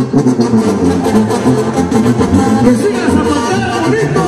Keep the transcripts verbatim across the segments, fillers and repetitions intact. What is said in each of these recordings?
Que siga Zapatero bonito.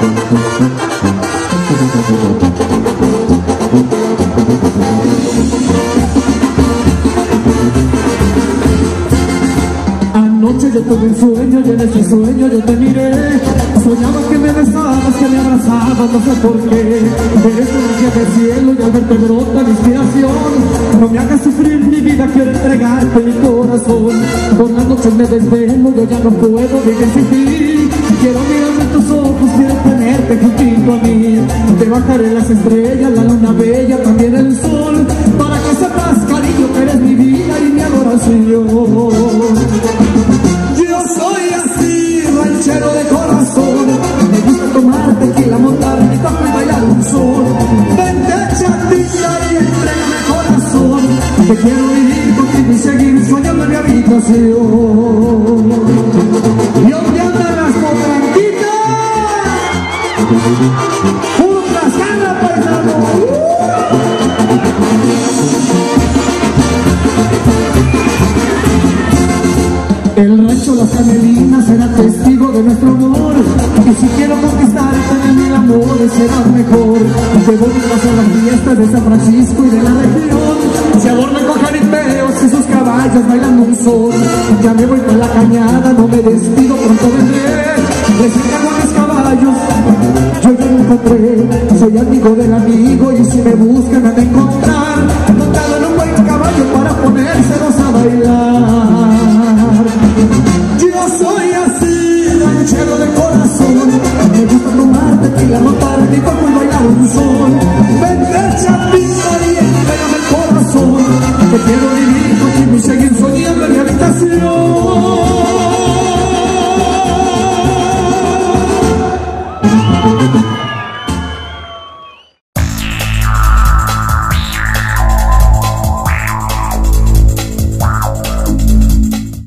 Anoche yo tuve un sueño y en ese sueño yo te miré. Soñaba que me besabas, que me abrazabas, no sé por qué. Eres un ángel del cielo y al verte brota la inspiración. No me hagas sufrir mi vida, quiero entregarte mi corazón. Por las noches me desvelo, yo ya no puedo vivir sin ti. Quiero mirarme en tus ojos, quiero tenerte juntito a mí. Te bajaré las estrellas, la luna bella, también el sol, para que sepas, cariño, que eres mi vida y mi adoración. Yo soy así, ranchero de corazón. Me gusta tomar tequila, montar mi taco y bailar un son. Vente, chatita, y entrégame corazón. Te quiero vivir contigo y seguir soñando en mi habitación. Y aunque andan las potranquitas, ¡juntas, gana, paisano! El rancho Las Canelinas será testigo de nuestro amor. Y si quiero conquistarte de mil amores será mejor. Te voy a pasar las fiestas de San Francisco y de la región. Se adornan con jaripeos y sus caballos bailando un son. Ya me voy por la cañada, no me despido, pronto vendré. Les encargo a mis caballos, yo ya lo encontré. Soy amigo del amigo y si me buscan han de encontrar. Montado en un buen caballo para ponérselos a bailar.